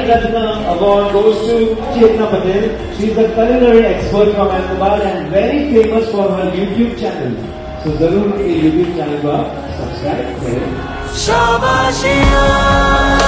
Nari Ratna Award goes to Chetna Patel. She is a culinary expert from Ahmedabad and very famous for her YouTube channel. So, जरूर ये YouTube channel को आप subscribe करें.